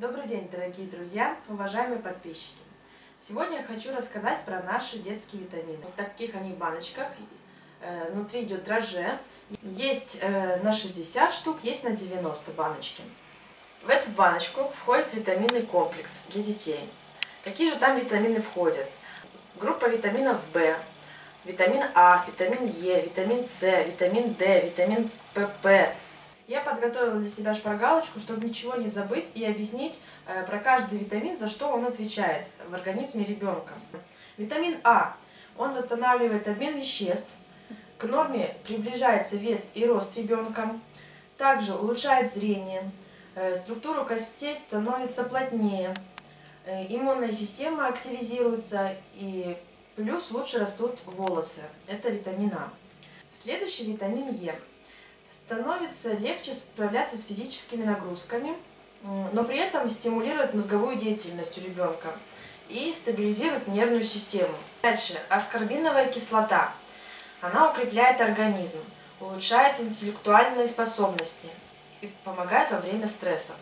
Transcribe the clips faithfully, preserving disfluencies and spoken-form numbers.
Добрый день, дорогие друзья, уважаемые подписчики! Сегодня я хочу рассказать про наши детские витамины. В таких они баночках, внутри идет дрожжи. Есть на шестьдесят штук, есть на девяносто баночки. В эту баночку входит витаминный комплекс для детей. Какие же там витамины входят? Группа витаминов В, витамин А, витамин Е, витамин С, витамин Д, витамин П П. Я подготовила для себя шпаргалочку, чтобы ничего не забыть и объяснить э, про каждый витамин, за что он отвечает в организме ребенка. Витамин А. Он восстанавливает обмен веществ, к норме приближается вес и рост ребенка, также улучшает зрение, э, структура костей становится плотнее, э, иммунная система активизируется и плюс лучше растут волосы. Это витамин А. Следующий витамин Е. Становится легче справляться с физическими нагрузками, но при этом стимулирует мозговую деятельность у ребенка и стабилизирует нервную систему. Дальше, аскорбиновая кислота. Она укрепляет организм, улучшает интеллектуальные способности и помогает во время стрессов.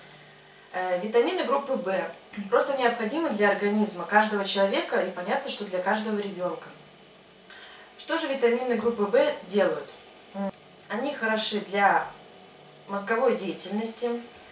Витамины группы В просто необходимы для организма каждого человека и понятно, что для каждого ребенка. Что же витамины группы В делают? Они хороши для мозговой деятельности,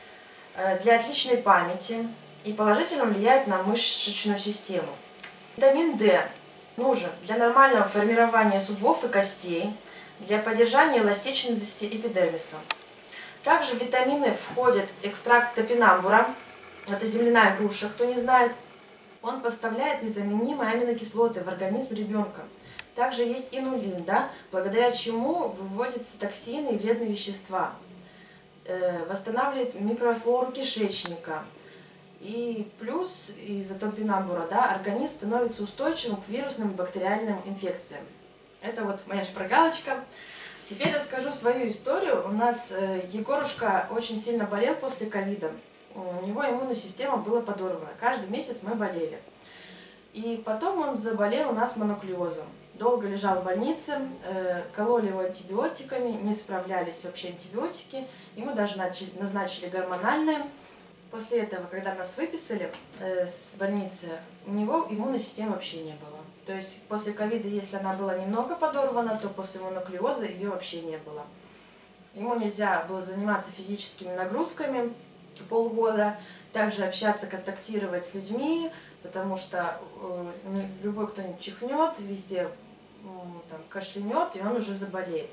для отличной памяти и положительно влияют на мышечную систему. Витамин D нужен для нормального формирования зубов и костей, для поддержания эластичности эпидермиса. Также в витамины входит экстракт топинамбура, это земляная груша, кто не знает. Он поставляет незаменимые аминокислоты в организм ребенка. Также есть инулин, да, благодаря чему выводятся токсины и вредные вещества. Э, восстанавливает микрофлору кишечника. И плюс из-за топинамбура, да, организм становится устойчивым к вирусным и бактериальным инфекциям. Это вот моя шпаргалочка. Теперь расскажу свою историю. У нас э, Егорушка очень сильно болел после ковида. У него иммунная система была подорвана. Каждый месяц мы болели. И потом он заболел у нас мононуклеозом. Долго лежал в больнице, э, кололи его антибиотиками, не справлялись вообще антибиотики. Ему даже начали, назначили гормональные. После этого, когда нас выписали э, с больницы, у него иммунной системы вообще не было. То есть после ковида, если она была немного подорвана, то после мононуклеоза ее вообще не было. Ему нельзя было заниматься физическими нагрузками полгода, также общаться, контактировать с людьми, потому что э, любой кто-нибудь чихнет, везде э, там, кашлянет, и он уже заболеет.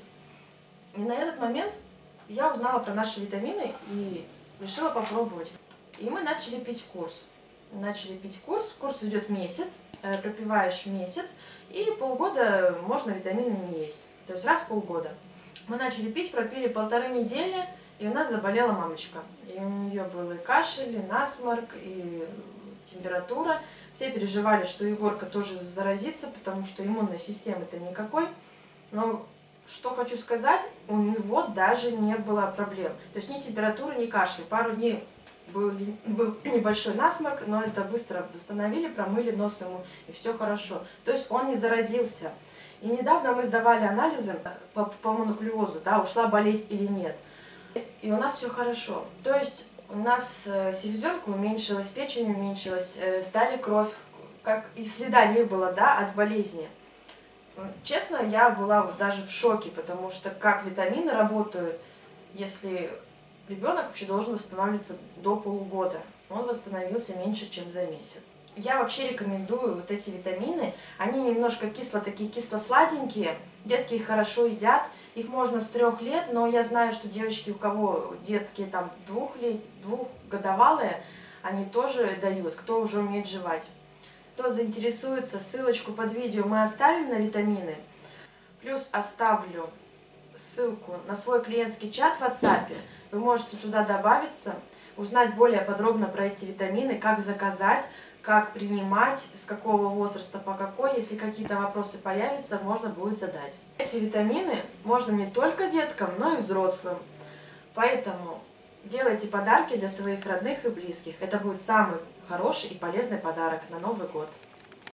И на этот момент я узнала про наши витамины и решила попробовать. И мы начали пить курс. Начали пить курс. Курс идет месяц, э, пропиваешь месяц, и полгода можно витамины не есть. То есть раз в полгода. Мы начали пить, пропили полторы недели, и у нас заболела мамочка. И у нее был и кашель, и насморк, и температура. Все переживали, что Егорка тоже заразится, потому что иммунной системы-то никакой. Но что хочу сказать, у него даже не было проблем. То есть ни температуры, ни кашля. Пару дней был, был небольшой насморк, но это быстро восстановили, промыли нос ему, и все хорошо. То есть он не заразился. И недавно мы сдавали анализы по, по мононуклеозу, да, ушла болезнь или нет. И у нас все хорошо. То есть у нас селезенка уменьшилась, печень уменьшилась, стали кровь, как и следа не было, да, от болезни. Честно, я была даже в шоке, потому что как витамины работают, если ребенок вообще должен восстанавливаться до полугода. Он восстановился меньше, чем за месяц. Я вообще рекомендую вот эти витамины. Они немножко кисло, такие кисло-сладенькие. Детки их хорошо едят. Их можно с трех лет, но я знаю, что девочки, у кого детки там двух лет, двухгодовалые, они тоже дают, кто уже умеет жевать. Кто заинтересуется, ссылочку под видео мы оставим на витамины. Плюс оставлю ссылку на свой клиентский чат в WhatsApp. Вы можете туда добавиться, узнать более подробно про эти витамины, как заказать, как принимать, с какого возраста по какой. Если какие-то вопросы появятся, можно будет задать. Эти витамины можно не только деткам, но и взрослым. Поэтому делайте подарки для своих родных и близких. Это будет самый хороший и полезный подарок на Новый год.